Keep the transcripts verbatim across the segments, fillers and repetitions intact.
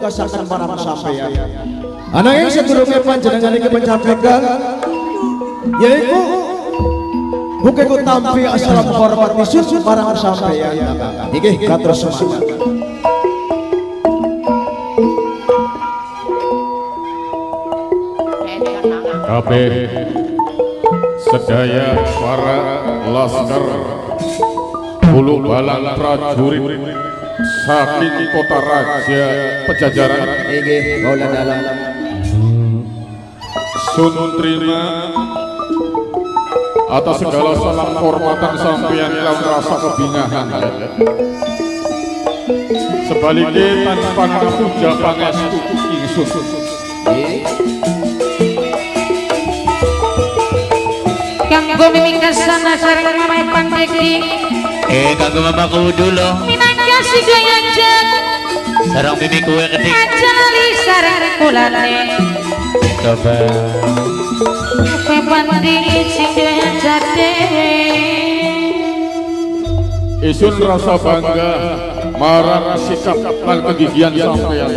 tugasaken para sampeyan. Ananging sedurunge panjenengan iki mencapekan yaiku buke ku tampi assalam hormat isun para sampeyan. Nggih katur semangat. Kabeh sedaya para laskar bulu balang prajurit saking kota raja Pajajaran Nggih Maulana dalam sun terima atas segala salam hormatan sampeyan lan rasa kebingahan. Sebaliknya tanpa puja pangestu ingsun kanggo mimikasan sareng mamae pandegi eh kanggo mamaku dulu minangka sigaya jan sareng mimiku ketik aja lali sareng kulane coba pandegi sigaya jate isun rasa bangga marang sikap lan kegigihan sampeyan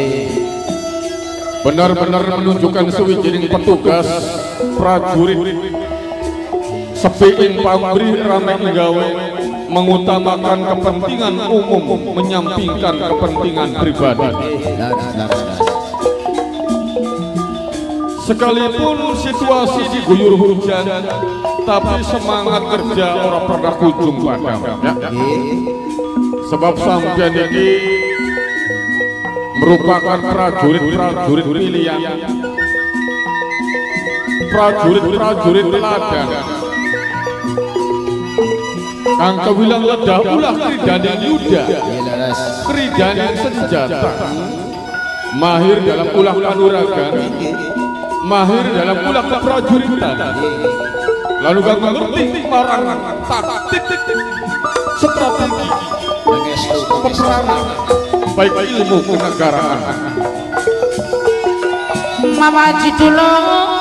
benar-benar menunjukkan sewijining petugas prajurit sepi ing pamrih rame gawe mengutamakan kepentingan umum menyampingkan kepentingan pribadi. Sekalipun situasi diguyur hujan tapi semangat kerja orang pernah kunjung padam ya. Sebab sampeyan ini merupakan prajurit-prajurit pilihan, prajurit-prajurit teladan kang kewilang ledah ulah kridaning yuda kridaning senjata mahir dalam ulah kanuragan mahir dalam ulah keprajuritan lalu kang mengerti marang taktik strategi peperangan baik ilmu kenegaraan mama jidulo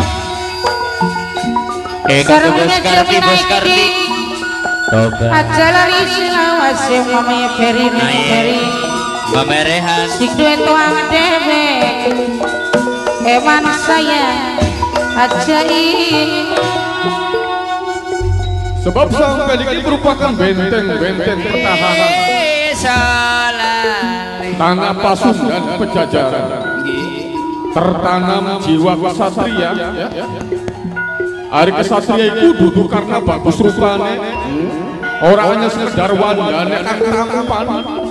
eh kanggo bos karti bos karti coba aja lari selawase mamae Ferry Ferry mama Rehan sik duwe tuang dewe eman saya aja ini sebab sampai ini merupakan benteng-benteng pertahanan tanah Pasundan Pajajaran tertanam jiwa kesatria ya. Hari kesatria itu duduk karena bagus rupane orang hanya sekedar wandane kang tampan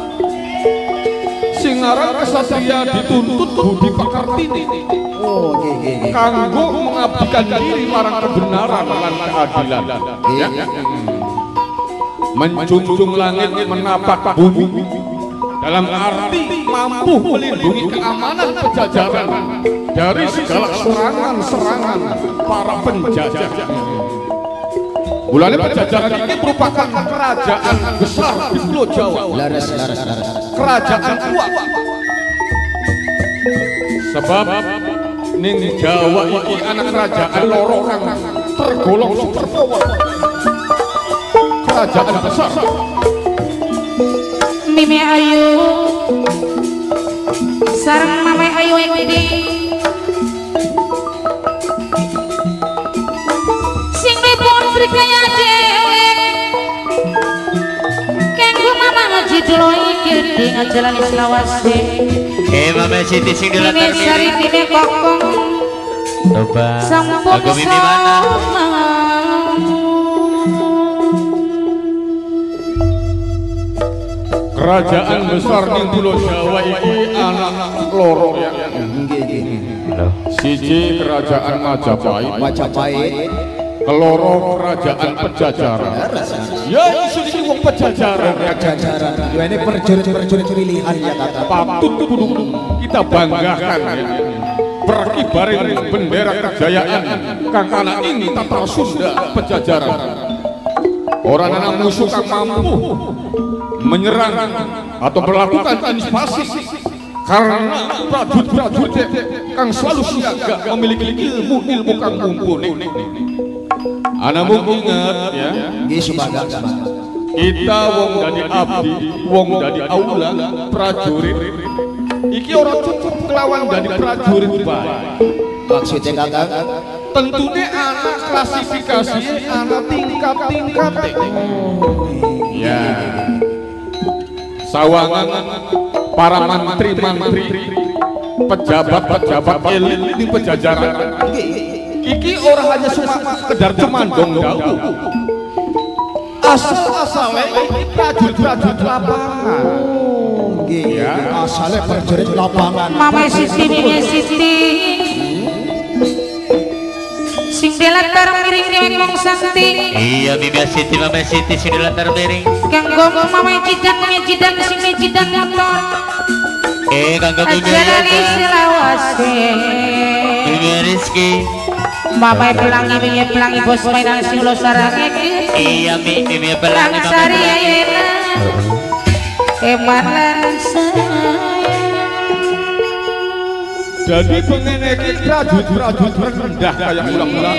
sing aran kesatria dituntut budi pekertine oh nggih kanggo mengabdikan diri marang kebenaran lan keadilan ya. Menjunjung langit menapak bumi dalam arti mampu melindungi keamanan Pajajaran dari segala serangan-serangan para penjajah. Bulan Pajajaran ini merupakan kerajaan besar di Pulau Jawa. laras laras laras Kerajaan kuat. Sebab ning Jawa iki anak kerajaan loro kang tergolong superpower. Kerajaan besar. Mimi Ayu sareng mama Ayu iki sing dipun prikaya dhewe kanggo mama ngaji dulu iki di ngajalan selawase eh mama Siti sing ini dilatar sari dine kokong coba sampun aku mimi mana Kerajaan besar ning Pulau Jawa iki anak loro ya. Siji kerajaan Majapahit, Majapahit keloro kerajaan Pajajaran. Ya isu iki wong Pajajaran ya. Pajajaran ya ini perjurit-perjurit pilihan ya kata Patut kudu kita banggakan ya. Berkibarin bendera kejayaan kang ana ing tata Sunda Pajajaran. Orang anak musuh kang mampu menyerang atau melakukan invasi karena prajurit-prajurit kang selalu siaga memiliki ilmu-ilmu kang mumpuni. Ana mung ingat ya, nggih subaga kita wong dadi abdi, wong dadi aula prajurit iki ora cukup kelawan dari prajurit bae. Maksudnya kakak? Tentunya anak klasifikasi anak tingkat-tingkat. Ya. Sawangan para mantri-mantri, pejabat-pejabat elit di pejajaran. Iki orang hanya cuma sekedar cemandong daun. Asal-asalnya ini prajurit-prajurit lapangan. Ya, asalnya prajurit lapangan. Mama Siti, Mimi Siti, sing delatar miring dewe mong santi. Iya Mimi Siti, Mama Siti sing delatar miring. Ganggo mama jidan, mami jidan, sing me jidan motor. Eh kanggo Mimi Ajarani Rizki. selawase. Mimi Rizki. Mama pelangi, Mimi pelangi bos mainan sing lo sarangke. Iya Mi, Mimi pelangi Mama Sari pelangi. ayana. Emalan sayang. Jadi pengen iki prajurit-prajurit rendah kayak ulang-ulang.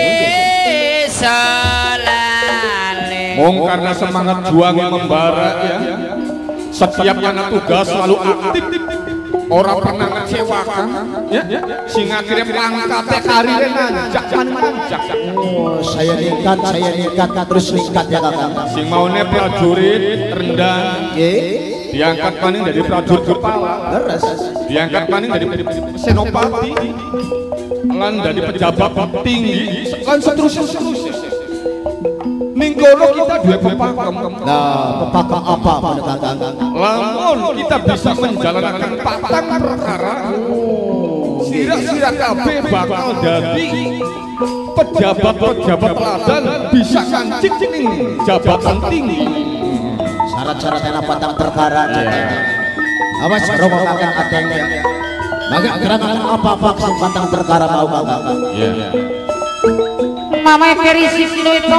Mong karena semangat juang membara ya. Setiap anak tugas selalu aktif. Orang pernah ngecewakan ya. Sing akhirnya pangkatnya karirnya nanjak nanjak. Oh, saya ningkat, saya ningkat, terus ningkat ya kakak. Sing maunya prajurit rendah Oke, diangkat paling dari prajurit kepala, leres. diangkat paling dari senopati, lan dari pejabat tinggi, lan seterusnya seterusnya. Minggono kita dua pepakem. Nah, pepakem apa pada kakak? Lamun kita bisa menjalankan patang perkara, sira-sira kabeh bakal jadi pejabat-pejabat teladan bisa kancing ning jabatan tinggi. Syarat-syarat enak patang perkara. Awas romo kakak adengnya. Maka gerakan apa-apa sing patang perkara mau kakak. Iya. Mama Peri Sifloito,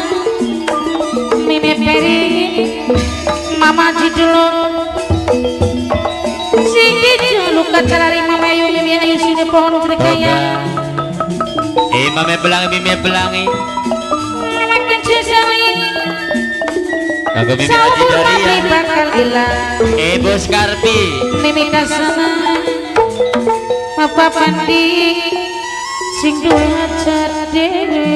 Mimi Peri, Mama Jidulu, Sidi Julu kacarari Mama Yu Mimi Ayu sini pohon berkaya. Eh Mami pelangi, Mimi pelangi. Mama kecil sari, Kanggo Mimi Sawu Haji Mami Daria. bakal hilang. Eh Bos Karpi. Mimi kasana, Papa Pandi, sing duwe hajat dewe.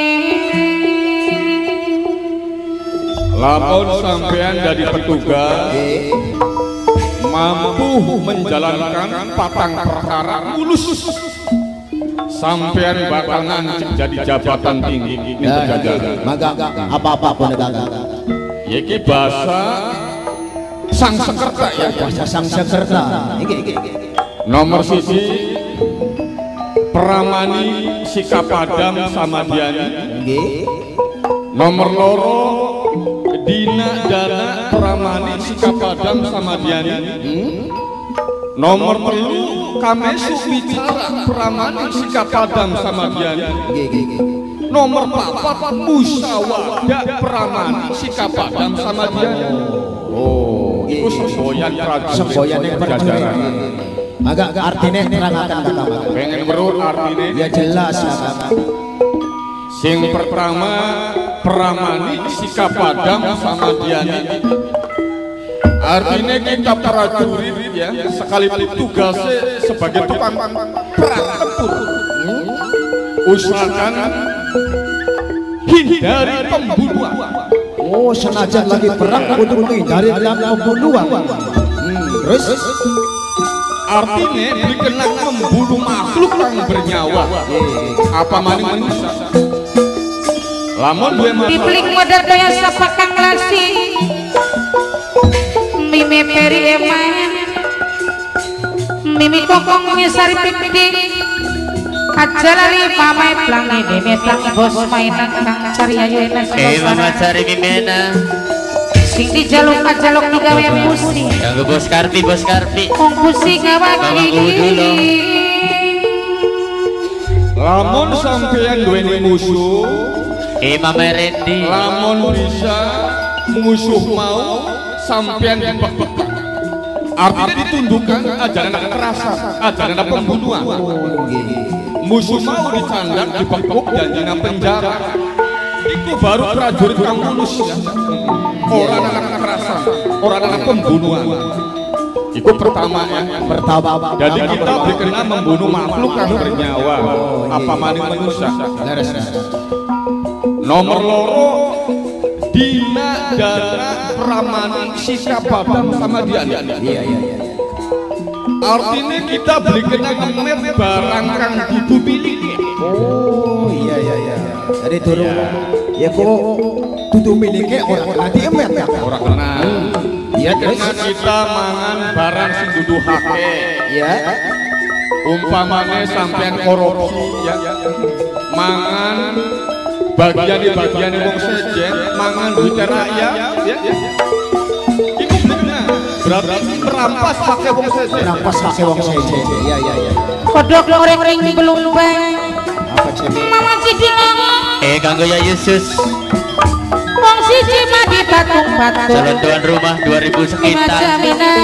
Lamun sampean dari petugas mampu menjalankan patang perkara mulus, sampean bakal ngancik jadi jabatan tinggi di pejajaran. Maka apa-apa pun kakak. Iki bahasa sang sekerta ya. Bahasa sang sekerta. Iki iki. Nomor siji Pramani Sikapadam Samadhyani. Nggih. Nomor loro Dina Dana Pramani Sikapadam Samadhyani. Nomor telu Kamesu Bicara Pramani Sikapadam Samadhyani. Nggih nggih. Nomor papat Musyawadah Pramani Sikapadam Samadhyani. Oh, itu semboyan prajurit Semboyan yang pejajaran. Maka artinya terangkan kakak. Pengen berur artinya Ya jelas kakak. sing pertama Pramani Sikapadam Samadhyani. Artinya kita prajurit ya, sekalipun tugasnya sebagai tukang perang tempur, usahakan hindari pembunuhan. Oh, senajan lagi perang untuk menghindari pembunuhan. Hmm, terus Artinya berkenan membunuh makhluk yang bernyawa, apa maning manusia. Lamun dua Dibalik modal daya sapa kang lasi, Mimi Peri eman, Mimi kokong Mimi sari pipidi, ajalali Mama pelangi Mimi pelangi bos mainan kang cari ayu enak Eh Mama cari Mimena. sing dijaluk ajaluk digawe pusing, Kanggo Bos Karpi, Bos Karpi. wong pusing ngawaki. Mama kudu dong. lamun sampeyan duweni musuh, Eh Mama Randy. lamun bisa musuh mau sampeyan dibekek. Artinya ditundukkan ajaran kekerasan, ajaran pembunuhan. Musuh mau dicandak, dibekuk dan dina penjara. Itu baru prajurit kang mulus ya. Orang anak kekerasan, orang anak pembunuhan. Itu pertama ya. Pertama. Jadi kita berkenan membunuh makhluk yang bernyawa. Apa maning manusia. Nomor loro dina dana pramani sikap badan sama dia. Iya iya iya. Artinya kita berkenan ngemet barang kang dimiliki. Oh iya iya iya. Jadi turun ya kok tutu miliki orang nanti emet ya. Orang kenal. Ya karena kita mangan barang sing dudu hake. Ya. Umpamane sampean korupsi ya. Mangan bagian di bagian wong sejen, mangan duit rakyat ya. Itu benar. Berarti merampas hake wong sejen. Merampas hake wong sejen. Iya iya iya. Kodok goreng ring belum bang. Apa cewek? Mama ciding. Eh kanggo ya Yesus. Wong siji mati batung-batung. Calon tuan rumah dua ribu sekitar.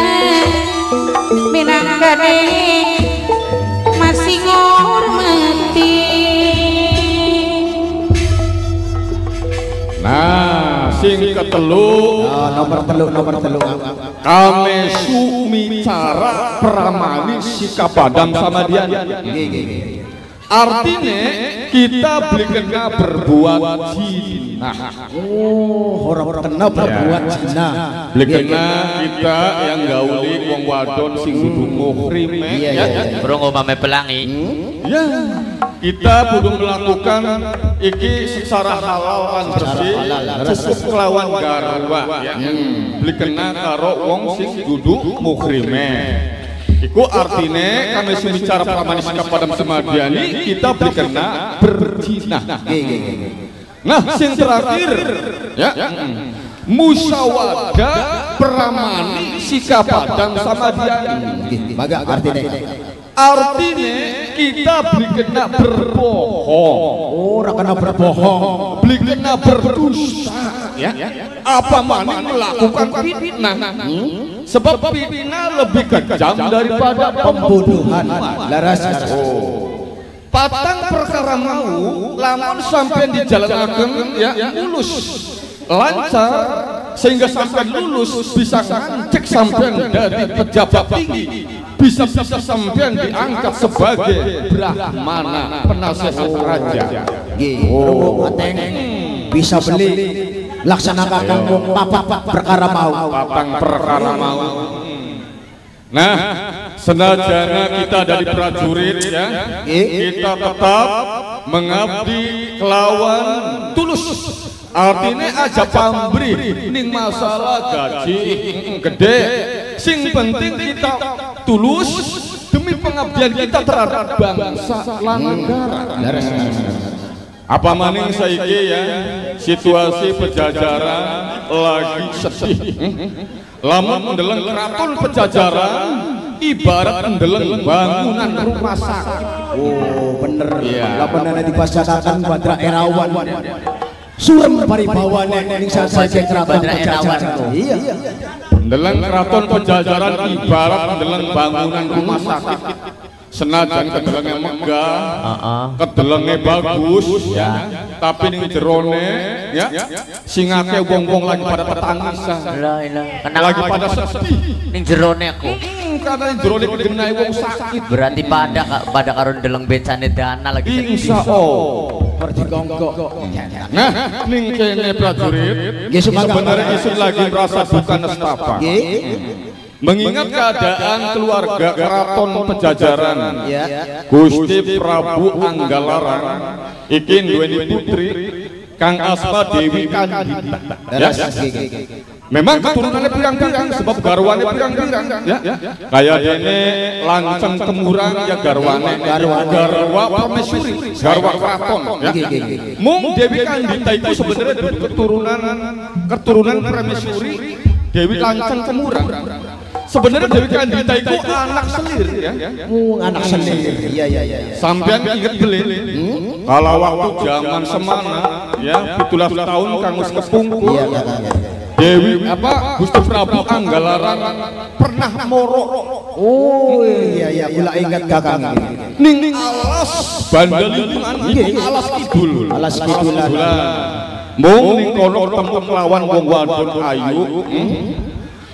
Minangkane masih ngormati. Nah, sing ketelu oh, nomor telu nomor telu. Kame sumicara pramani sikap padam sama dia. Artinya kita beli kena berbuat zina. Oh, orang kena berbuat zina. Beli kena kita yang gauli wong wadon sing kudu muhrim ya. Burung umame pelangi. Ya. Kita kudu melakukan iki secara halal lan bersih cukup kelawan garwa ya. Beli kena karo wong sing kudu muhrime. Iku artinya kami bicara pramani sikap padam semadiani kita berkena berzina. Nah, sing terakhir ya, musyawadah pramani sikap padam semadiani. Baga artinya. Artinya kita berkena berbohong. Oh, ora kena berbohong. Beli kena berdusta ya. Apa maning melakukan fitnah. Sebab fitnah lebih kejam daripada pembunuhan. Laras. Oh. Patang perkara mau lamun sampai dijalankan ya lulus lancar sehingga sampai lulus bisa cek sampai dari pejabat tinggi, bisa bisa sampai diangkat sebagai brahmana penasehat raja. Oh, ateng bisa beli laksanakan papat perkara mau. Patang perkara mau. Nah, senajana kita dari prajurit ya, kita tetap mengabdi kelawan tulus. Artinya aja pambri ning masalah gaji gede. Sing penting kita tulus demi pengabdian kita terhadap bangsa lan negara. Apa maning saiki ya, situasi pejajaran lagi sedih. Lamun ndeleng keraton pejajaran ibarat ndeleng bangunan rumah sakit. Oh, bener. Iya. Lamun ana dibacakan Badra Erawan. Surem paribawane ning sasaje keraton pejajaran. Iya. Ndeleng keraton pejajaran ibarat ndeleng bangunan rumah sakit. Senajan kedelenge megah, uh-uh. kedelenge bagus, ya. Tapi ning jerone, ya, sing akeh wong-wong lagi pada petangisan, lagi pada sedih. Ning jerone aku. Karena ning jerone digenai wong sakit. Berarti pada pada karo ndeleng becane dana lagi sedih. Insyaallah. Berdigongkok. Nah, ning kene prajurit, sebenarnya isun lagi merasa duka nestapa. Mengingat keadaan keluarga keraton pejajaran Gusti Prabu Anggalarang iki duweni putri kang asma Dewi Kandita ya. Memang keturunannya pirang-pirang sebab garwane pirang-pirang ya. Kayak dene Lanceng Kemurang ya garwane garwa permaisuri garwa keraton ya. Mung Dewi Kandita itu sebenarnya keturunan keturunan permaisuri Dewi Lanceng Kemurang. Sebenarnya Dewi Kandita itu anak selir ya. Oh, anak selir. Iya iya iya. Sampean inget belin? Hmm? Kalau waktu zaman semana ya, pitulas tahun Kangus Kepungkur. Iya iya iya. Dewi apa Gusti Prabu Anggalarang pernah moro. Oh iya iya, kula ingat Kakang. Ning ning alas Bandalingan iki alas kidul. Alas kidulan. Mung ning kono ketemu kelawan wong wadon ayu.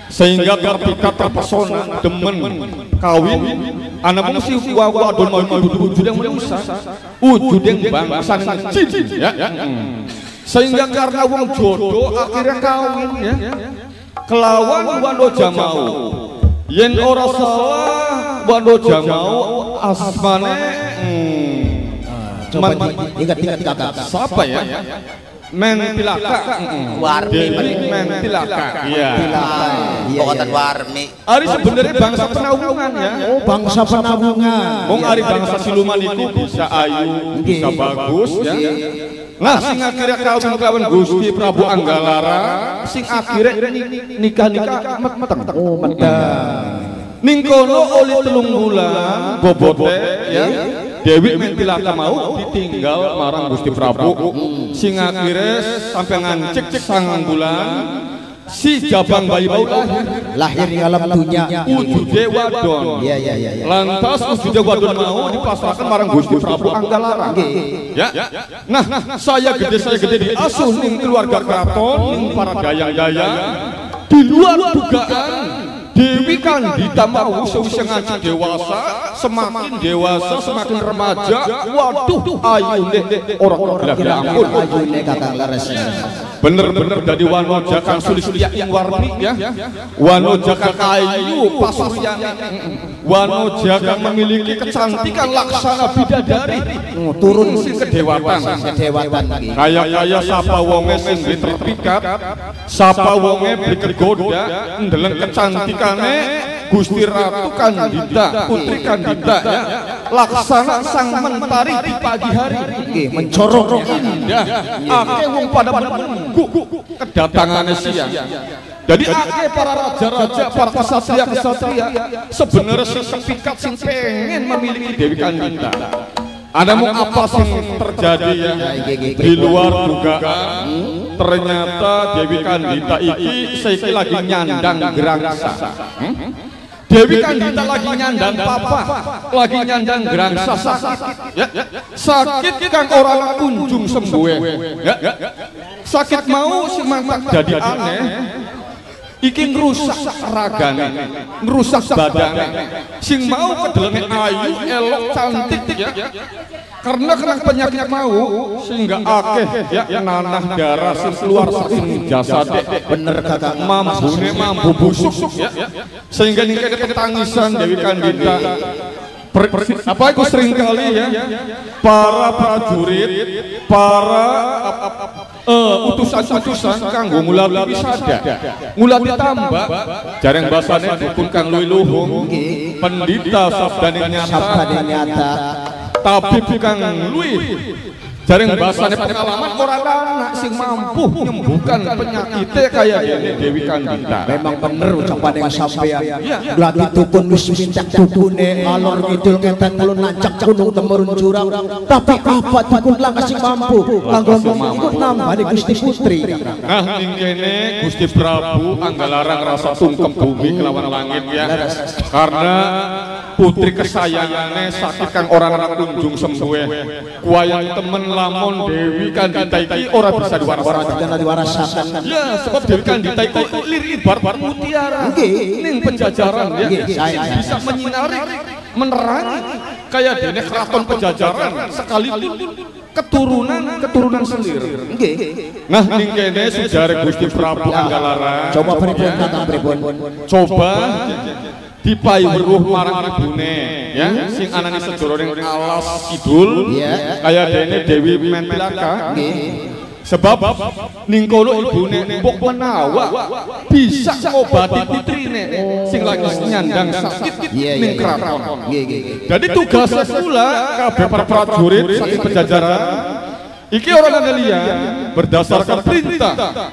sehingga terpikat terpesona demen kawin anak mengsi wawa don mau wujud yang manusia wujud yang bangsa jin ya sehingga karena wong jodoh akhirnya kawin ya kelawan wano jamau yen ora salah wano jamau asmane coba ingat-ingat kakak siapa ya Mentilaka Warmi Mentilaka iya Pokoktan Warmi Ari sebenarnya bangsa penawungan ya oh bangsa penawungan Wong ari bangsa siluman itu bisa ayu bisa bagus ya nah sing akhirnya kawin kawin Gusti Prabu Anggalara sing akhirnya nikah-nikah meteng oh meteng ning kono oleh telung bulan bobote ya Dewi Mentilaka mau ditinggal marang Gusti Prabu sing akhirnya sampai ngancik sangang bulan si jabang bayi mau lahir lahir di alam dunia wujude wadon iya iya iya lantas wujude wadon mau dipasrahkan marang Gusti Prabu Anggalara ya nah saya gede saya gede diasuh ning keluarga keraton ning para dayang-dayang di luar dugaan Dewi Kandita mau sewise ngaji dewasa, semakin dewasa, semakin remaja, waduh ayune orang-orang gila ampun. Ayune kakang laras. Bener-bener dari wanoja kang Sulistia ing warni ya. Wanoja kang kayu pasuryani. Wanoja kang memiliki kecantikan laksana bidadari. Turun sing kedewatan. Kedewatan lagi. Kaya-kaya sapa wonge sing terpikat, sapa wonge berkegoda, ndeleng kecantikan Gusti Ratu Kandita, Putri Kandita ya, laksana sang mentari di pagi hari, mencorok indah, ake wong pada menunggu kedatangannya siang. Jadi ake para raja-raja, para kesatria-kesatria sebenarnya sing sepikat sing pengen memiliki Dewi Kandita. Ada mau apa sih terjadi ya di luar dugaan ternyata Dewi Kandita iki saiki lagi nyandang gerangsa hmm? Dewi Kandita lagi nyandang papa lagi nyandang gerangsa sakit ya sakit kang orang kunjung sembuh ya sakit mau si mangkat jadi aneh iki ngerusak ragane, ngerusak badane, sing mau kedelenge ayu, elok, cantik ya. Karena kena penyakit mau sehingga akeh ya nanah darah sing keluar saking jasade. Bener kakak Mambune mambu busuk ya. Sehingga ningkene ketangisan Dewi Kandita. Per, apa itu sering kali ya para prajurit, para uh, utusan-utusan kanggo ngulati wisada, ngulati tambak, jarang basane dukun kang luwih luhung, pendita sabdane nyata, tabib kang luwih jarang basane pengalaman orang anak sing mampu menyembuhkan penyakitnya kayak ini Dewi Kandita. Memang bener ucapan yang sampean. Gladi dukun wis mintak dukune alor ngidul ngeten kulon nancak gunung temurun jurang. Tapi apa dukun lang sing mampu kanggo ikut nambani Gusti Putri. Nah ning kene Gusti Prabu Anggalara ngrasa tungkem bumi kelawan langit ya. Karena putri kesayangannya sakit kang orang-orang kunjung sembuh. Kuayang temen lamun Dewi Kandita iki ora bisa diwarasaken. Ya, sebab Dewi Kandita itu lirik bar-bar mutiara. Ning penjajaran ya. Bisa menyinari, menerangi kayak dene keraton Penjajaran sekalipun keturunan keturunan sendiri. Nggih. Nah, ning kene sejarah Gusti Prabu Anggalara. Coba pripun kakang pripun? Coba dipai weruh marang ibune ya sing anane sedoroning alas kidul kaya dene Dewi Mentilaka sebab ning kono ibune mbok menawa bisa ngobati putrine sing lagi nyandang sakit ning kraton. Jadi tugasnya pula kabeh para prajurit saking Penjajaran iki orang Andalia berdasarkan perintah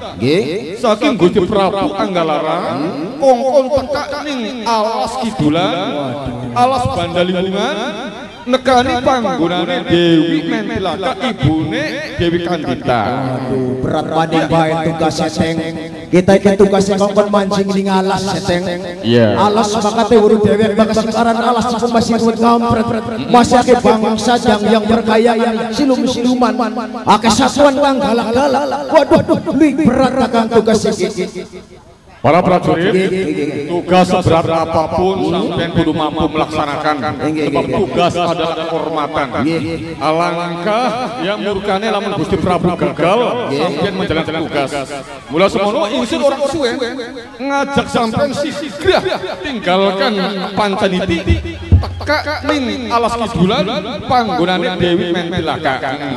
saking Gusti Prabu Anggalara kongkong teka ning alas kidulan alas Bandalinggungan nekani panggonane Dewi Mentilaka ibune Dewi Kandita. Aduh berat maning bae tugas seteng kita iki tugas kongkon mancing ning alas seteng alas makate urut dewek bakas sekarang alas cukup masih kuat ngampret masih ake bangsa yang berkaya yang silum-siluman ake satuan kang galak-galak waduh lebih berat kakang tugas iki. Para prajurit, tugas seberat apapun sampean kudu mampu melaksanakan. Sebab tugas adalah kehormatan. Alangkah yang murkane lamun Gusti Prabu gagal sampean menjalankan tugas. Mula semono ingsun orang suwe ngajak sampean sigrah tinggalkan Pancaniti teka ning alas kidulan panggonane Dewi Mentilaka.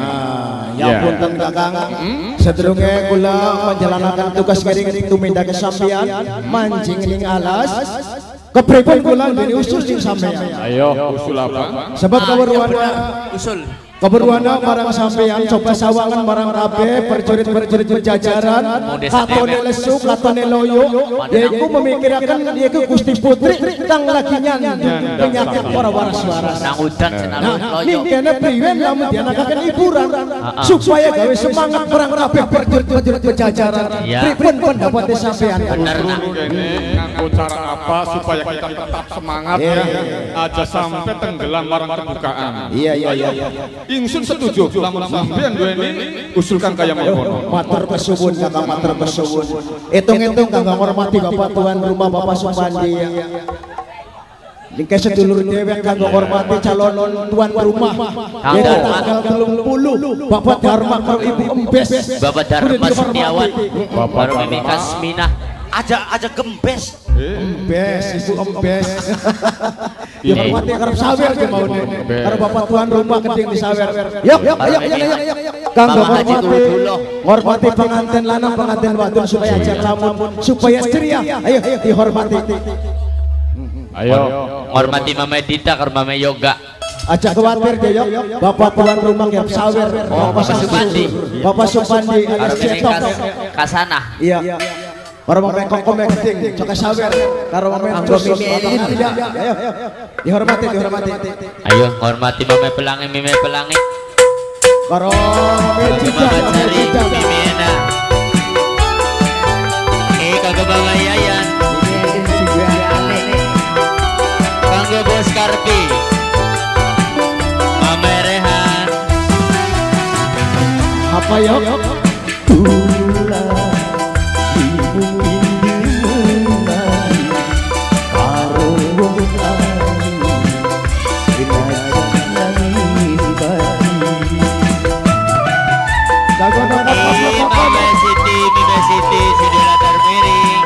Ya punten Kakang, sedurunge kula menjalankan tugas kering tumindake sampeyan mancing ning alas. Kepripun kula dene usul sing sampeyan. Ayo usul apa? Sebab kaweruana Usul. keberuana marang sampeyan coba sawangan marang kabeh perjurit-perjurit berjajaran katone lesu katone loyo yaiku memikirakan yaiku Gusti Putri kang lagi nyanyi penyakit para waras-waras. Nang udan senang Nah, loyo. mingkene priwen lamun dianakaken hiburan supaya gawe semangat perang kabeh prajurit-prajurit berjajaran. Iya. Pripun pendapatnya sampean? Bener nak. Kene nganggo cara apa supaya kita tetap semangat ya aja sampai tenggelam marang kebukaan. Iya iya iya. Ingsun setuju lamun sampean duweni usulkan kaya mangkono. Matur kesuwun Kakang, matur kesuwun. Hitung-hitung Kakang hormati Bapak tuan rumah Bapak Supandi. Ningke sedulur dewek kanggo hormati calon tuan rumah. Ya tanggal telung puluh Bapak Dharma karo Ibu Embes. Bapak Dharma Setiawan. Bapak Baru Mimi Kasmina. Aja aja gembes. Embes, Ibu Embes. Ya hormati karo sawer ge maune. Karo Bapak tuan rumah keding di sawer. Yuk, yuk, ayo, ayo, ayo. Kanggo Bapak Haji hormati Dulo. hormati pengantin lanang pengantin wadon supaya aja lamun supaya ceria. Ayo, ayo dihormati. Ayo. Hormati Mama Dita karo Mama Yoga. Aja khawatir deh yuk, Bapak tuan rumah yang sawer. Oh, Bapak Supandi. Bapak Supandi Karo alias Mimi Cetok. Kas Kasana. Iya. Karo mame koko meketing, coka sawer. Karo mame anggo mimi tidak. Ayo, dihormati, dihormati. Ayo hormati Mama Pelangi Mimi Pelangi. Karo mame tidak, Mama mame Cari tidak. Mimi Ena. Eh kagak Bang Yayan. Kanggo Bos Karpi. Mama Rehan. Apa yuk? Jago nongol Eh apa Mama Siti Mimi Siti Sidi Latar Miring.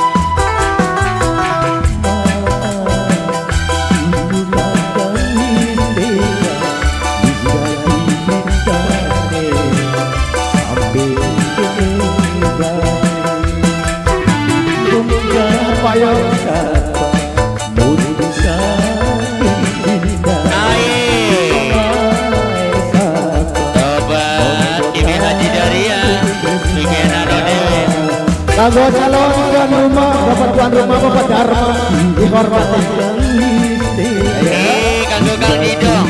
apa yuk? Kanggo calon tuan rumah, Bapak tuan rumah, Bapak Dharma dihormati. Eh kanggo Kang Didong.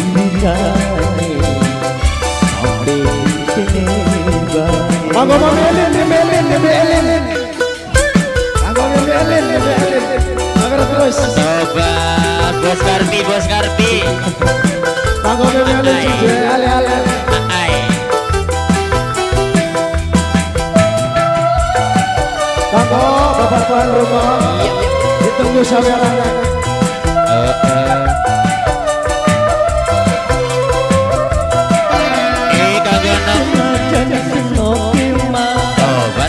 Kanggo memelin, memelin, memelin. Kanggo memelin, memelin. Agar terus. Sobat Bos Karpi Bos Karpi. Kanggo memelin, ale ale. Ai. Kanggo Bapak tuan rumah, ditunggu saweran. Eh kanggo Sobat.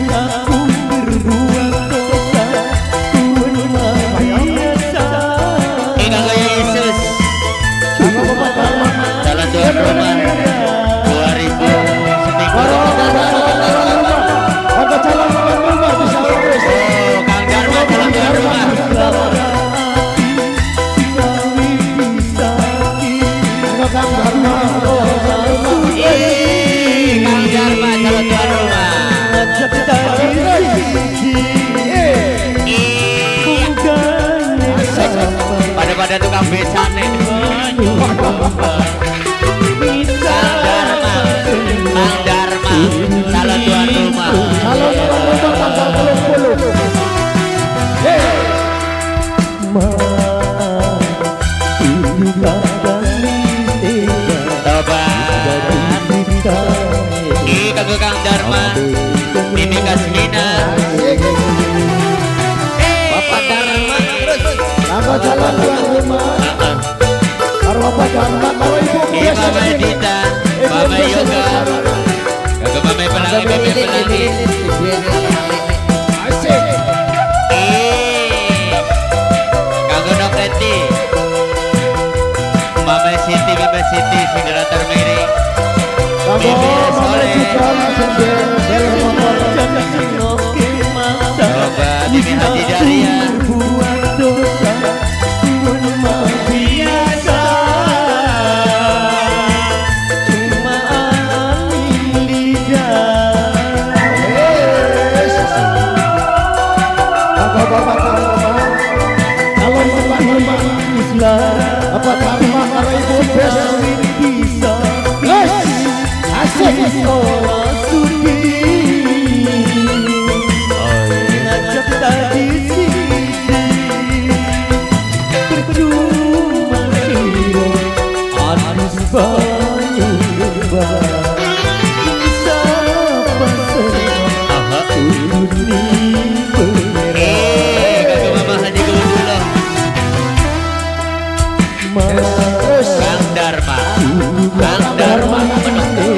Eh kanggo Yesus. Kanggo Bapak Dharma. Calon tuan rumah dua ribu Karo Kanggo calon tuan rumah bisa terus. Oh Kang Dharma calon tuan rumah. Kanggo Kang Dharma. Eh Kang Dharma calon tuan rumah. Pada-pada tukang becane. Kang Dharma, Kang Dharma, calon tuan rumah. Calon tuan rumah tanggal telung puluh. Ih kanggo Kang Dharma, Mimi Kasmina. Karo jalan tuan rumah. Karo Bapak Dharma, karo Ibu Eh Mama Dita, Mama Yoga, Kakak Mama Pelangi, Mama Pelangi. Asik. Eh, Kakak Nokreti, Mama Siti, Mama Siti, Sindara Termiring. Kanggo Mama Cika sendiri bel motor. Semoga Bibi Haji Daria. Apa Dharma karo Ibu Bes bisa asik ngajak tadi sini percuma siro anis banyu siapa Aha. ini Eh, Kakak Mama Haji Gulullah. Kang Dharma, Kang Dharma menunggu.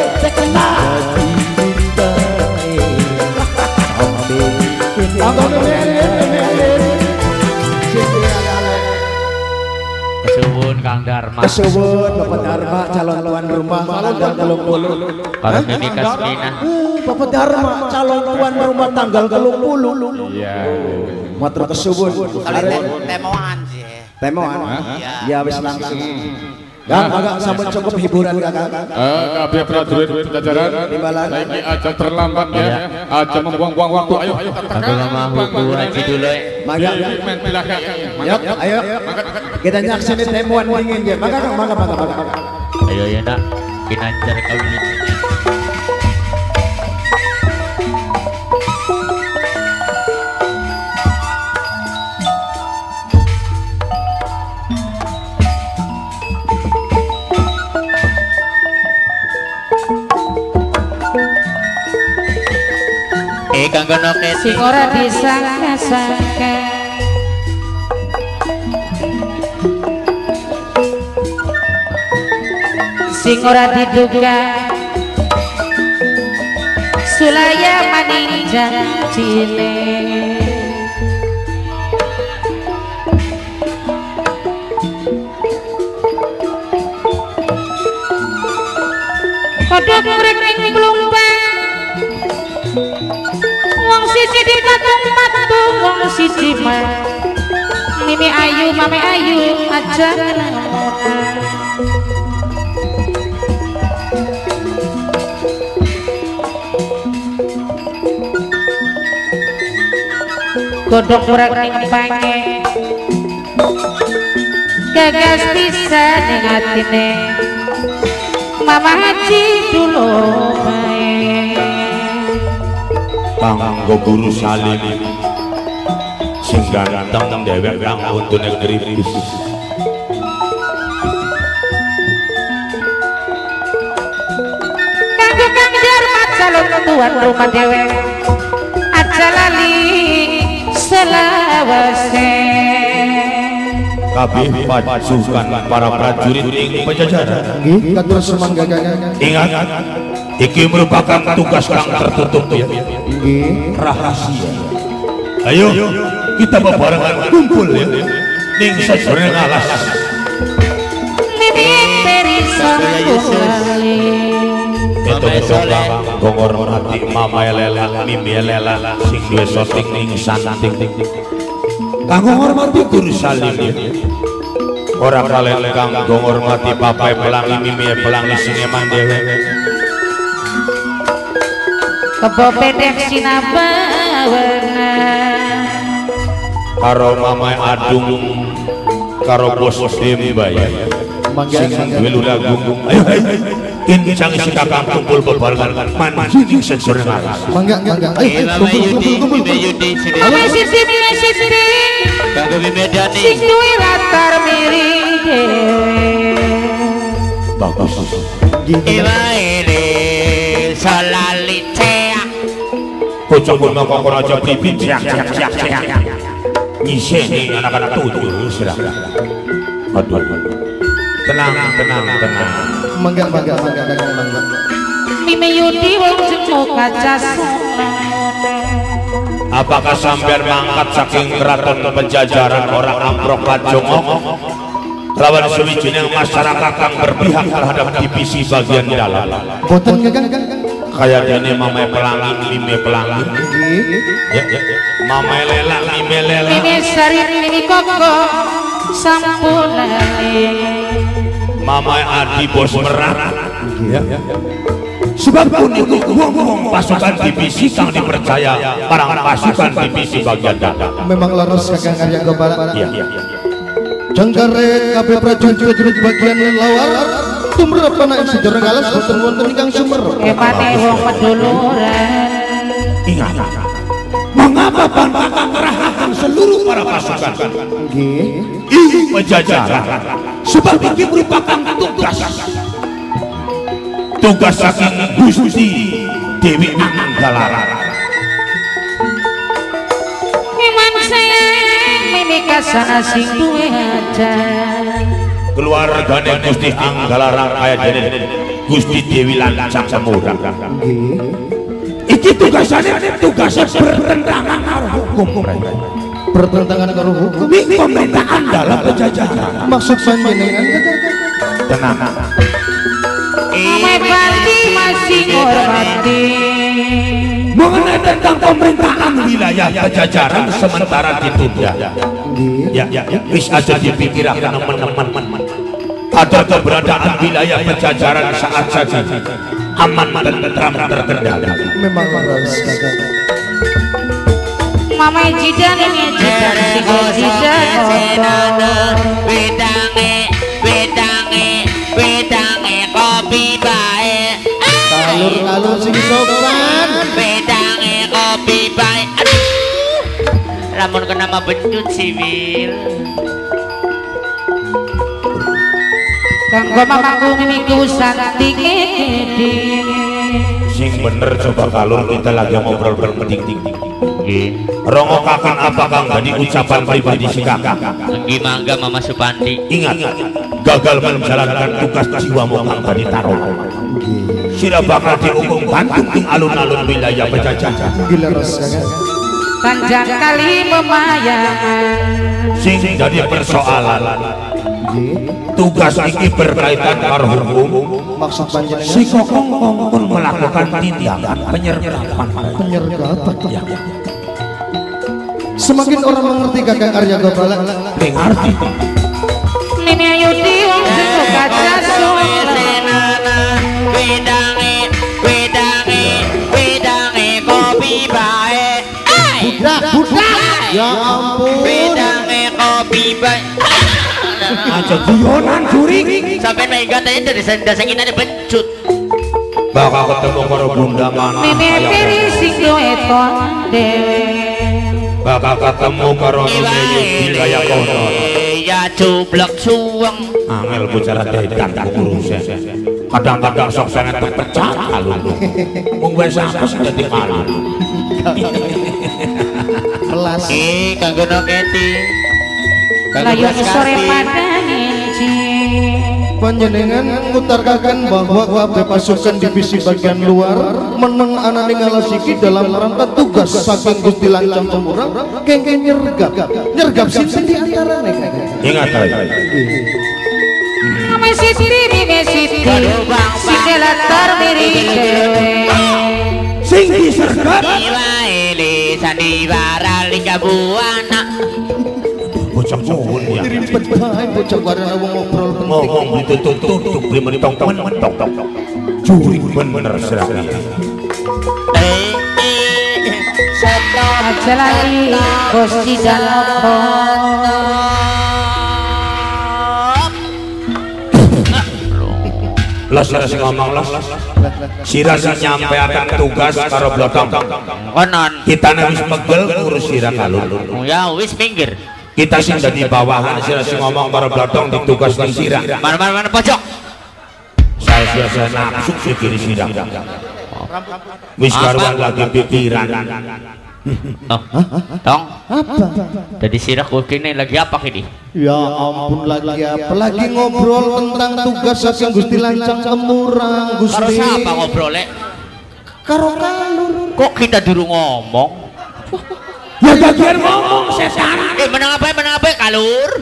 Kesuwun Kang Dharma. Kesuwun Bapak Dharma calon tuan rumah tanggal telung puluh. Para Bibi Kasmina. Bapak Dharma calon tuan rumah tanggal telung puluh. Iya. Matur kesuwun. Temoan sih. Temoan. Ya wis langsung. Kang agak sampun cukup hiburan Kakak. Eh, kabeh prajurit jajaran saiki aja terlambat ya. Aja membuang-buang waktu. Ayo ayo Kakak Mama Huku Haji dulu. Mangga. men bilaka. Yuk, ayo. Kita nyaksini temuan dingin ya. Mangga Kang, mangga mangga mangga. Ayo ya nak, kinanjar kawin. Eh kanggo noket sing ora disangka-sangka sing ora diduga sulaya maning janjine kodhok urip ning Plumbang wong siji dipatung matu wong siji mah mimi ayu mame ayu aja godhok urang ning pange gagas bisa ning atine Mama Haji dulu bae kanggo Guru Salim sing ganteng dhewek kang untune kritis kanggo Kang Dharma calon tuan rumah dewek aja lali selawase kabeh pasukan para prajurit ing Pajajaran Nggih, katur sumangga Kakak. ingat iki merupakan tugas kang tertutup ya Nggih. rahasia ayo kita bebarengan kumpul ya ning sajroning alas mimpi sangkuli Betul-betul gongor hati mama lela mimi lela sing duwe soting ning santing kanggo ngormati Guru Salim ora kalen kang ngormati papai pelangi mimi pelangi sing eman dhewe kebo pedek sinabawana karo mama adung karo bos Demba ya sing duwe luragung ayo kincang sing kakang kumpul bebarengan manjing sajroning alas Mangga mangga. Eh Mama Yudi, Bibi Yudi sini. Mama sisi mimi sisi Kanggo Bibi Dani. sing duwe latar miring dewe bagus Iwa ini solali cea. bocah pun kok ora aja bibit siak siak siak siak nyiseni anak-anak tujuh sirah. Aduh, tenang, tenang, tenang. Mangga, mangga, mangga, mangga. Mime Yudi wong jenguk kaca Apakah sampean mangkat saking keraton Penjajaran orang amprok kajongok lawan sewijining masyarakat kang berpihak terhadap divisi bagian dalam? Boten Kakang. Kayak dene Mamae Pelangi, Mime Pelangi. Ya, ya. Mamae Lela, Mime Lela. Mime Sari, Mime Koko sampun Mamae Adi Bos Merak. Ya. Sebab niku wong-wong pasukan divisi kang dipercaya parang pasukan divisi bagian dalam. Memang laras Kakang Arya Gopala. Iya, iya. Jangkaret kabeh prajurit bagian lawar tumrap anak sejarah alas boten wonten ingkang sumer. Emane wong peduluran. Ingat, mengapa pantang ngerahkan seluruh para pasukan Nggih. ing Pajajaran? Sebab ini merupakan tugas tugas saking Gusti Dewi Anggalara. Iman sayang mimika sana sing duwe ajan. Keluargane Gusti Anggalara kaya dene Gusti Dewi Lancang Semurang. Iki tugasane tugasnya bertentangan karo hukum. Bertentangan karo hukum. Ini pemerintahan dalam Pajajaran. Maksud panjenengan Tenang. Mamae Pati masih ngormati. Mengenai tentang pemerintahan wilayah Pajajaran sementara ditunda. Ya, ya, ya. Wis aja dipikirkan teman-teman. Ada keberadaan wilayah Pajajaran saat saja aman dan tentram terkendali. memang laras Kakang. Mamae Jidan ini Jidan sing Jidan kotor. Wedange, wedange, wedange kopi bae. Kalur-kalur sing sopan. Wedange kopi bae. Aduh. Lamun kena mah bencut sih Wil. Kanggo mamaku mimiku santi gede. Sing bener coba kalur kita lagi ngobrol berpenting. Rongo Kakang apa kang tadi ucapan pribadi si Kakang? Enggi mangga Mama Supandi. Ingat, gagal menjalankan tugas jiwamu kang tadi taruh. Sira bakal dihukum bantung ing alun-alun wilayah Pajajaran. Gila ras Kakang. Panjang kali memayangan. Sing jadi persoalan tugas iki berkaitan karo hukum. Maksud panjenengan Si Kokong pun melakukan tindakan penyergapan. penyergapan. Semakin orang mengerti Kakang Arya Gopala. Mengerti? Mimi Yudi wong jenguk kaca Wedange, wedange, wedange kopi bae. Budak, budak. Ya ampun. Wedange kopi bae. Aja guyonan juring. Sampai maigat aja dari dasang ini ada bencut. Bakal ketemu karo Bunda mana? Mimi Piri sing duwe dewe. Bakal ketemu karo Nuyu wilayah kono. Ya cublek suweng. Angel bicara dedan urusnya. Kadang-kadang sok sangat terpecah alun. Wong wis apes dadi malu. Kelas. Eh, kanggo noketi. Layu sore padane ci. Panjenengan ngutarkaken bahwa kabeh pasukan divisi bagian luar meneng anane ngalasiki dalam rangka tugas saking Gusti Lancang Semurang kengken nyergap. Nyergap sinten di antarane Kakang? Ingat ae. Mamae Siti Mimi Siti. Siti latar miri dewe. Sing disergap Iwaili sandiwara likabuana. bocah kuhun ya. Ribet bae bocah warana wong ngobrol penting. Ngomong ditutup-tutup beli mentok mentok. Juring bener seragam. Eh, eh, setop. Aja lagi bos Jidan Las las ngomong las. Sira sing nyampeaken tugas karo blotong. Konon. Kita wis pegel ngurus sira kalun. Ya wis minggir. Kita sing dadi bawahan sira sing ngomong karo blotong ditugas ning sira. Mana-mana mana pojok. Saya biasa nafsu pikir sira. Wis karuan lagi pikiran. Oh, tong. Apa? Jadi sirah kini lagi apa ini? Ya ampun, lagi apa? Lagi ngobrol tentang tugas saking Gusti Lancang Kemurang, Gusti. Karo siapa ngobrolnya? Karo kalur. Kok kita dulu ngomong? Ya bagian ngomong setan. Eh menang apa? Menang apa? Kalur.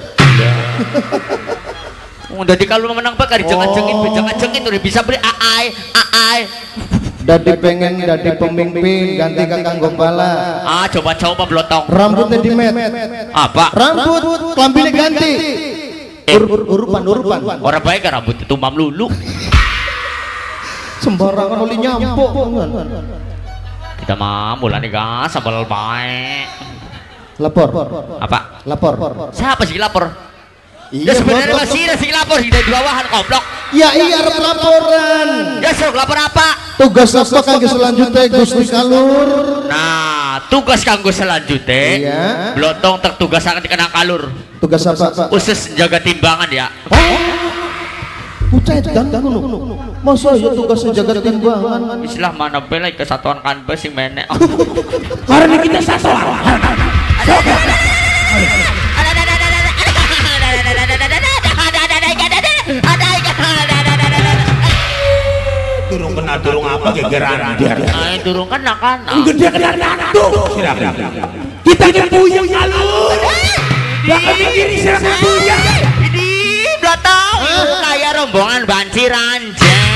Udah di kalur menang apa? Kari jangan jengit, jangan jengit udah bisa beli aai, aai. Dadi pengen dadi pemimpin ganti Kakang Gombala. Ah coba-coba blotong. Rambutnya di met. Apa? Rambut kelambine ganti. Ur ur urupan urupan. Orang baik kan rambut itu mam lulu. Sembarangan oli nyampuk. Kita mah mulai gas sambal baik. Lapor. Apa? Lapor. Siapa sih lapor? Iya, Ya sebenarnya lapor. masih sih lapor di bawahan goblok. Ya iya arep laporan. Ya sok lapor apa? Tugas apa kangge selanjutnya Gusti Kalur? Nah, tugas kanggo selanjutnya. Iya. Blotong tertugas akan dikenang kalur. Tugas apa, Pak? Khusus jaga timbangan ya. Pucet dan ngono. Masa ya tugas jaga timbangan? Istilah mana belai kesatuan kanbes sing menek. Karena kita satuan. Durung kena durung apa gegeran dia. Nah, turun kan kan. Gede kena tuh. Silakan. Kita ke puyeng kalur. Bakal mikir silakan puyeng. Ini blotong kayak rombongan banci ranjeng.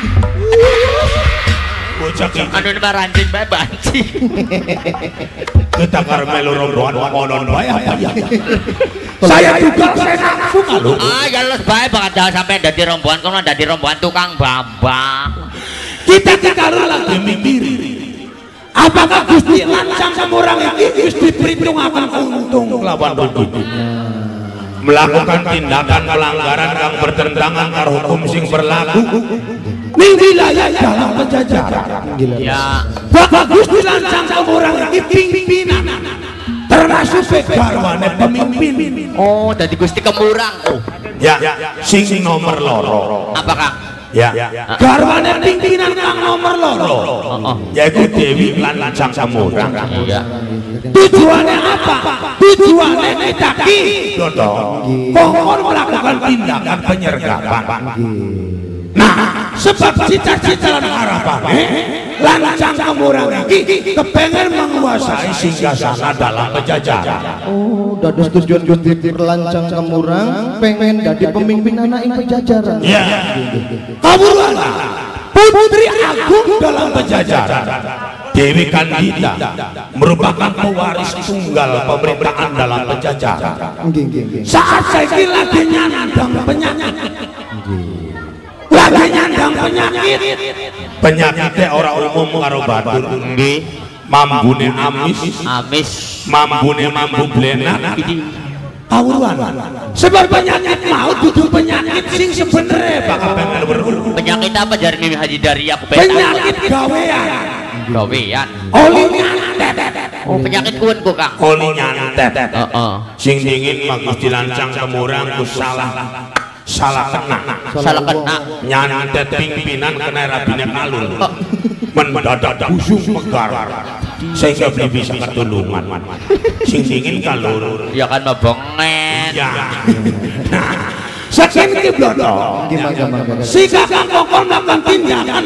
Bocah ki. Anu nama ranjing bae banci. Kita karmelo rombongan monon bae apa ya? Saya juga saya nafsu kalur. Ah, ya los bae banget dah sampai dadi rombongan kono dadi rombongan tukang babak. Kita ke kalur lagi mikir. Apakah Gusti Lancang Kemurang ini Gusti perhitung akan untung lawan begitu? Melakukan tindakan pelanggaran yang bertentangan karo hukum sing berlaku ning wilayah dalam penjajaran. Ya, Bapak Gusti Lancang Kemurang ini pimpinan termasuk garwane pemimpin. oh dadi Gusti Kemurang. Oh, Ya, sing nomor loro. apakah? Ya, garwane pimpinan kang nomor loro. Yaitu Dewi Lancang Kemurang. Iya. Tujuannya apa? Tujuannya ngetaki kongkon melakukan tindakan penyergapan. Nah, sebab cita-cita dan harapannya Lancang Kemurang ini kepengen menguasai singgasana dalam penjajaran. Oh, dados tujuan Gusti Lancang Kemurang pengen dadi pemimpin anak ing pejajaran. Ya, Kemurang putri agung dalam penjajaran. Dewi Kandida merupakan pewaris tunggal pemerintahan dalam penjajaran. Nggih, nggih, nggih. Saat saya lagi nyandang penyakit, lagi nyandang penyakit, penyakitnya orang umum karo batur. Nggih. Mambune amis, Amis. mambune mambu blenak. Kawruan. Sebab penyakit mau duduk penyakit sing sebenarnya bakal pengen berulu. Penyakit apa jari Mimi Haji Dari aku pengen tahu. Penyakit gawean. Gawean. Oli nyantet. Oh, penyakit kuwen kok, Kang. Oli nyantet. Heeh. Sing dingin mah Gusti Lancang Kemurang ku salah salah kena. Salah kena. Nyantet pimpinan kena rabine kalur. Mendadak busung megar. Sehingga beli bisa ketulungan. Sing dingin kalur. Ya kan mabongen. Ya. Nah, saking iki blotong. Gimana? Si Kakang Kokon melakukan tindakan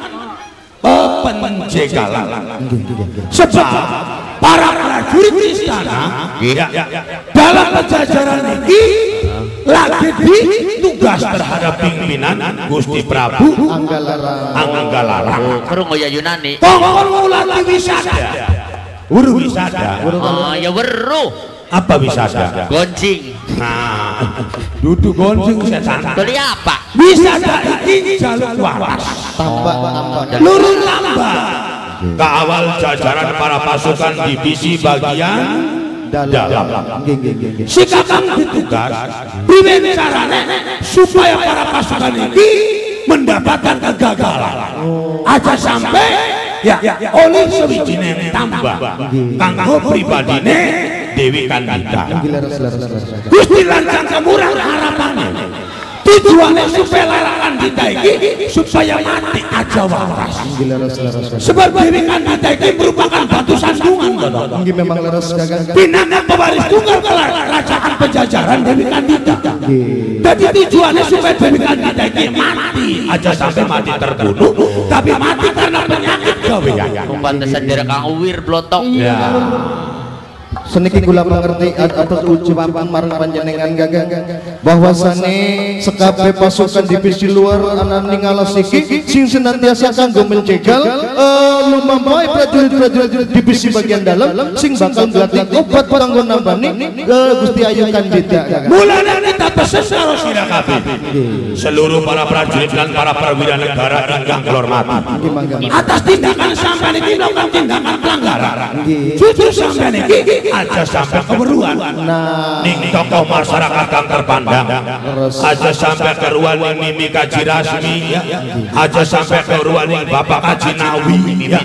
penjegalan. Sebab para prajurit istana ya, dalam penjajaran ini lagi ditugas terhadap pimpinan Gusti Prabu Anggalarang. Anggalarang. Kerung ya Yunani. Kokon mulai wisada. Wuru wisada. Oh, ya weru. Apa wisada? Goncing. Nah, duduk gonceng setan. Beli apa? Wisada ini jaluk waras. Tambah tambah. Lurun lamba. Kawal jajaran para pasukan divisi bagian dalam. Nggih, nggih, nggih, nggih. Si Kakang ditugas pimen carane supaya para pasukan ini mendapatkan kegagalan. Aja sampai ya oleh sewijine tambah kanggo pribadine Dewi Kandida. Nggih, leres, leres, leres. Gusti Lancang Kemurang harapannya tujuannya supaya larangan kita ini supaya mati aja waras. Sebab Dewi Kandita ini merupakan batu sandungan. Ini memang leres gagang. Pinangnya pewaris tunggal kerajaan Pajajaran Dewi Kandita. Jadi tujuannya supaya Dewi Kandita ini mati aja sampai mati terbunuh, tapi mati karena penyakit gawean. Pantesan dari Kang Uwir blotok. Ya. Seniki kula mengerti atas ucapan marang panjenengan gagang bahwasane sekabe pasukan divisi luar anak ningala siki sing senantiasa kanggo mencegal lumampah prajurit-prajurit divisi bagian dalam sing bakal nglatih obat kanggo nambani Gusti Ayu Kandita. Mulane kita pesen karo sira kabeh seluruh para prajurit dan para perwira negara ingkang kehormatan atas tindakan sampeyan iki mlakukan tindakan pelanggaran. Jujur sampeyan iki aja sampai keberuan ning tokoh masyarakat kang terpandang, aja sampai keruan ning Mimi Kaji Rasmi, aja sampai keruan ning Bapak Kaji Nawi,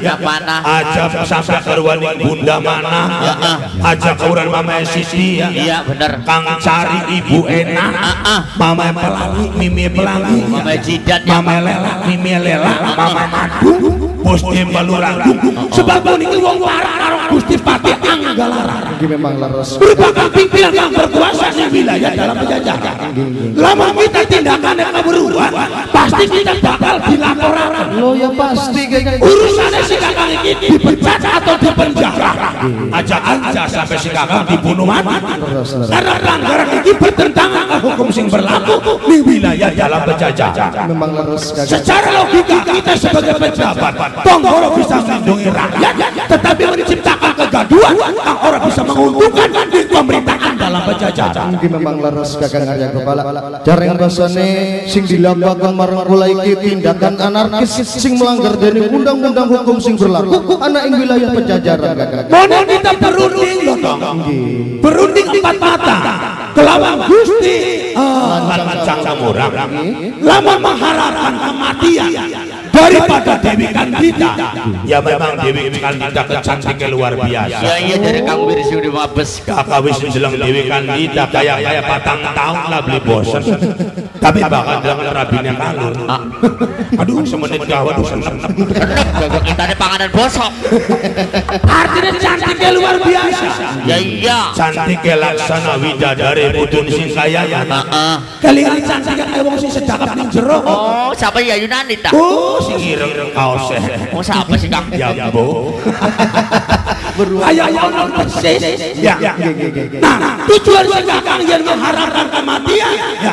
aja sampai keruan ning Bunda Mana, aja keruan Mama Siti, Iya bener. Kang Cari Ibu Ena, Mama Pelangi, Mimi Pelangi, Mama Jidat, Mama Lela, Mimi Lela, Mama Madu, Bos Dembalu Ranggung. Sebab niki wong parah karo Gusti Pati Anggalara. Ini memang leres. Merupakan pimpinan yang berkuasa di wilayah dalam Pajajaran. Lama kita tindakannya keberuan, pasti kita bakal dilaporkan. Lo ya pasti gagang. Urusannya si kakang ini dipecat atau dipenjara. Aja aja sampai si kakang dibunuh mati. Karena pelanggaran ini bertentangan dengan hukum sing berlaku di wilayah dalam Pajajaran. Memang leres gagang. Secara logika kita sebagai pejabat Tonggoro bisa melindungi rakyat, tetapi menciptakan kegaduhan yang orang bisa menguntungkan di pemerintahan dalam Pajajaran. Ini memang leres gagang Arya Kepala. Jarang basane sing dilakukan marang kula iki tindakan anarkis sing melanggar dari undang-undang hukum sing berlaku ana ing wilayah Pajajaran gagang. Mono kita berunding loh dong. Berunding empat mata. Kelawan Gusti Lancang Samurang. Lama mengharapkan kematian daripada Dewi Kandita. Ya memang Dewi Kandita kecantiknya luar biasa. Ya iya dari Kang Uwir sing di Mabes. Kakak wis jelang Dewi Kandita kayak kayak patang tahun lah beli bosen. Tapi bahkan dengan rabine kalur. Aduh semenit gawat seneng. Gagak kita ada panganan bosok. Artinya cantiknya luar biasa. Ya iya. Cantiknya laksana widadari mudun sing kayayan. Heeh. Kalian cantiknya kayak wong sing sedakap ning jero. Oh, siapa ya Yunani ta? Oh, sing ireng kaose. Oh, siapa sih Kang? Jambo. Kayak ono persis. Ya. Nah, tujuan si kakang yang mengharapkan kematian.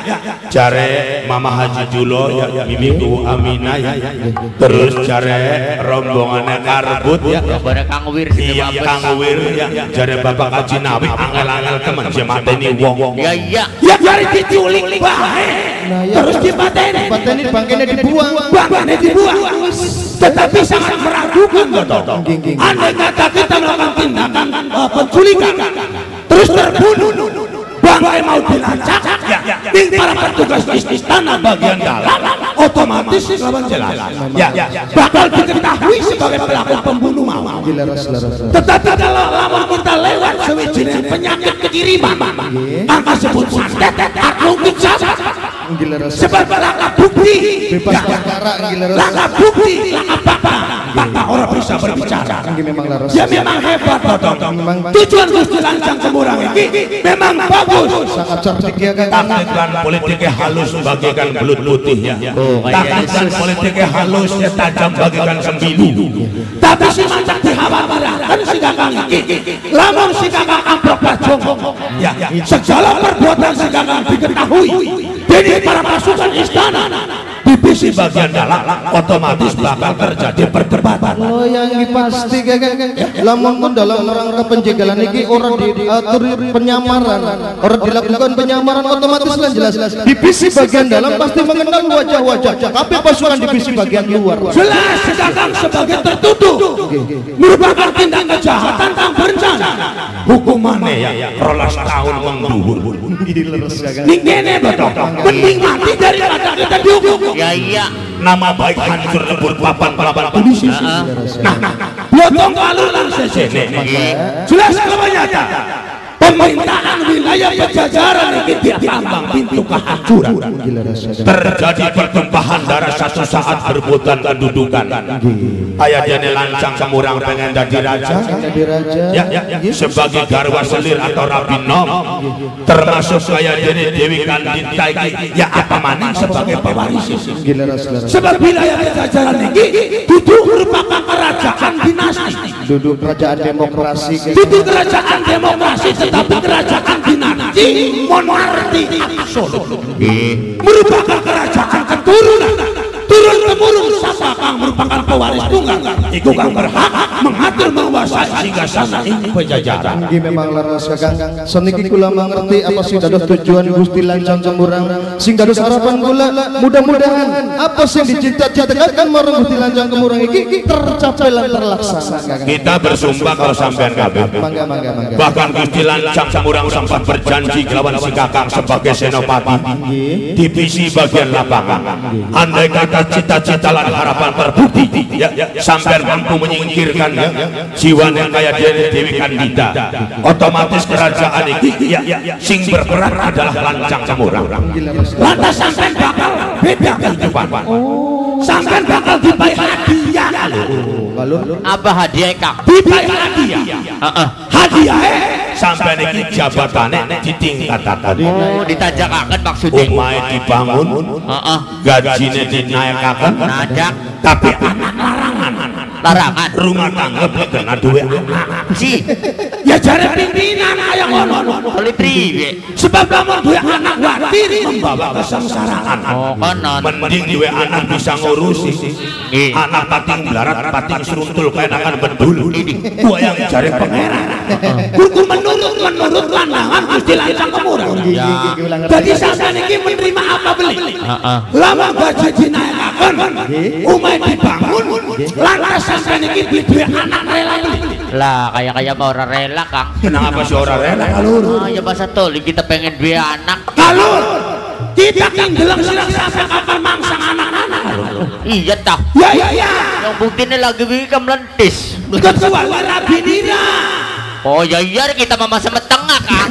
Jare Mama Haji Julo ya, Bibi Bu Aminah ya. Terus jare rombongannya Karbut ya. Bare Kang Uwir sing di Iya Mabes. Kang Uwir ya. Jare Bapak Haji Nawi angel-angel temen jemateni wong. Ya iya. Ya jare diculik bae. Terus dipateni. Pateni bangkene dibuang. Bangkene dibuang. Tetapi sangat meragukan betul. Andai kata kita melakukan tindakan uh, penculikan terus terbunuh, bangkai mau dilacak, ning para petugas istana bagian dalam otomatis lawan jelas. Ya, bakal diketahui sebagai pelaku pembunuh mau. Tetapi kalau lama kita lewat sewijine penyakit kekiriman, angka sebut santet, mungkin saja. Sebab laka bukti, Bebas perkara gila leres. laka bukti, laka fakta, maka orang bisa berbicara. Ini memang leres. Ya memang hebat Dodong. Tujuan Gusti Lancang Semurang ini memang bagus. Sangat cerdik ya gagang. Taktikkan politiknya halus bagaikan belut putih ya. Taktikkan politiknya halus ya tajam bagaikan sembilu. Tapi si mancak dikhawatirkan si kakang ini. Lamun si kakang amplop berjongkok. Ya, segala perbuatan si kakang diketahui. Jadi para pasukan istana divisi bagian dalam otomatis bakal terjadi perdebatan. Oh yang ini pasti gagang. Lamun pun dalam rangka penjagalan ini orang diatur penyamaran, orang dilakukan penyamaran otomatis kan jelas. Divisi bagian dalam pasti mengenal wajah-wajah. Tapi pasukan divisi bagian luar. Jelas sedangkan sebagai tertuduh merupakan tindak kejahatan yang berencana. Hukumannya ya rolas tahun mengduhur. Ning ngene betul. Mending mati daripada kita dihukum. Ya iya. Nama baik hancur lebur papan papan polisi. Nah, blotong kalur lan sesene. Jelas kebanyakan pemerintahan wilayah Pajajaran iki ditambang pintu kehancuran. Terjadi pertumpahan darah satu saat berebutan kedudukan. Ayah dene lancang kemurang pengen jadi raja. Ya, ya, ya. Sebagai garwa selir atau Rabi Nom, termasuk ayah dene Dewi Kandita iki ya apa maning sebagai pewaris. Sebab wilayah Pajajaran iki duduk merupakan kerajaan dinasti. Duduk kerajaan demokrasi. Duduk kerajaan demokrasi tetapi kerajaan dinasti monarki absolut. Merupakan kerajaan keturunan turun temurun siapa kang merupakan pewaris tunggal iku kang berhak mengatur menguasai singgasana ing Pajajaran. Nggih memang leres Kakang. Saniki kula mangerti apa sing dados tujuan Gusti Lancang Kemurang sing dados harapan kula mudah-mudahan apa sing dicita-citakan marang Gusti Lancang Kemurang iki tercapai lan terlaksana Kakang. Kita bersumpah kalau sampean kabeh. Mangga mangga mangga. Bahkan Gusti Lancang Kemurang sempat berjanji kelawan si Kakang sebagai senopati divisi bagian lapangan. Andai kata cita-cita dan harapan terbukti ya, ya, sampai mampu menyingkirkan ya, jiwa yang kaya Dewi Kandita, otomatis kerajaan ini ya, ya, sing berperan adalah Lancang Kemurang. Lantas sampai bakal beda kehidupan. Sampai bakal dibayar hadiah. Apa hadiah kak? Dibayar hadiah. Hadiah sampai niki jabatannya ditingkatakan. Oh, ditanjakaken maksudnya. Omahe dibangun, Heeh. gajine dinaikaken, Nadak tapi anak larangan. larangan. Rumah tangga kena duwe anak. Si, Ya jare pimpinan kaya ngono. oleh priwe. Sebab lamun duwe anak watir membawa kesengsaraan. Oh, konon. Mending duwe anak bisa ngurusi. Nggih. Anak pating blarat, pating seruntul kaenakan bedul. Gua yang jare pangeran. Kudu menurut menurut landangan Gusti Lancang Kemurang. Ya. Jadi sampean iki menerima apa beli? Heeh. Lama gaji dinaikaken, umay dibangun, lantas sampean iki duwe anak rela beli. Lah, kayak-kayak mau ora rela kang. Kenapa sih ora rela kalur? Ah, ya masa toli kita pengen dua anak. Kalur, kita kindeleng sirah sampai kapan mangsang anak-anak. Iya tah. Ya ya ya. Yang buktinya lagi bikin melentis. Kecuali Rabi Nira. Oh ya iya kita mama sama tengah kang.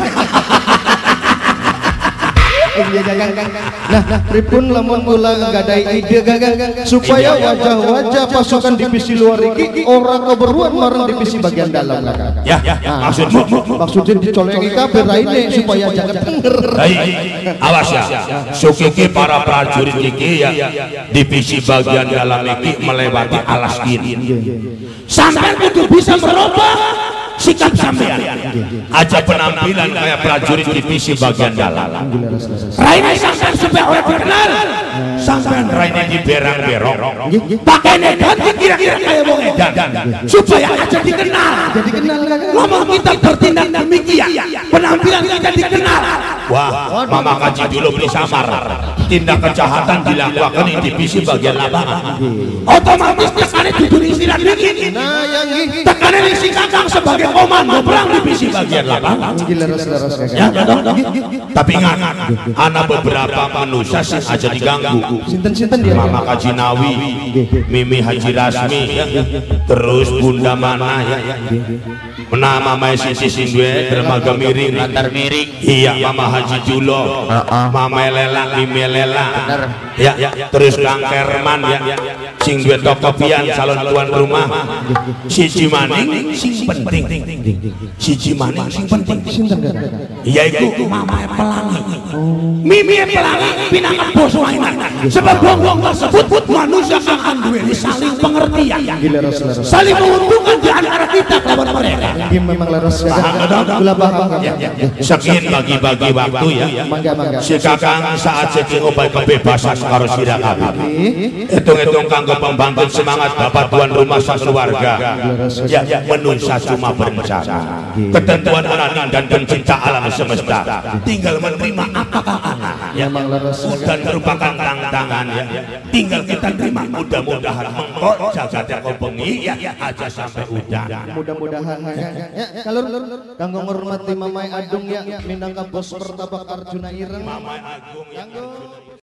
Iya Kakang. Nah, pripun lamun kula nggadai ide Kakang supaya wajah-wajah pasukan divisi luar iki ora keberuan marang divisi bagian dalam Kakang. Ya, ya, maksudmu? Maksudnya dicolengi kabeh raine supaya jangan denger. Baik, awas ya. Sukiki para prajurit iki ya, divisi bagian dalam iki melewati alas kiri. Sampai kudu bisa merubah sikap sampean. Aja penampilan kayak prajurit divisi bagian dalam. Raine sampean supaya orang dikenal. Sampean raine di berang-berong. Pakainya ganti kira-kira kayak wong edan. Supaya aja dikenal. Jadi kenal Kakang. Ngomong kita bertindak demikian, penampilan kita dikenal. Wah, mama kaji dulu beli samar. Tindak kejahatan dilakukan di divisi bagian lapangan. Otomatis tekannya duduk istirahat dikit. Nah, yang iki Tekannya si Kakang sebagai komando perang divisi bagian lapangan. leres-leres Ya, Kakang. ya, ya. Tapi ingat, anak beberapa manusia sih aja diganggu. Sinten-sinten dia. Mama Kaji Nawi, Mimi Haji Rasmi, ya. Terus Bunda Mana, ya. Nah, Mama Sisi Sindwe, Dermaga Miring, Lantar miring. iya, Mama Haji Julo, Mama Lela, Mimi Lela, Bener. ya, terus Kang Kerman, ya, sing duwe toko pian calon tuan rumah, siji maning, sing penting, siji maning, sing penting, Sinten Kakang. yaitu Mama Pelangi, Mimi Pelangi, pinangkan bos mainan, sebab bongbong tersebut manusia akan duweni saling pengertian, Leres-leres. saling menguntungkan di antara kita lawan mereka. Ini memang leres Kakang. Kula paham Kakang. Sekian bagi-bagi waktu ya. Mangga-mangga. Si Kakang saat seking obat kebebasan karo sira kabeh. Hitung-hitung kanggo pembangkit semangat bapak tuan rumah sekeluarga. Ya, menunsa cuma berencana. Ketentuan Allah dan pencipta alam semesta. Tinggal menerima apakah anak. Ya, Memang leres dan merupakan tantangan ya. Tinggal kita terima, mudah-mudahan mengkok jagat yang bengi ya aja sampai udah. mudah-mudahan ya kalau kanggo ngormati Mamai Adung ya minangka bos pertapa Arjuna Ireng Mama Agung yang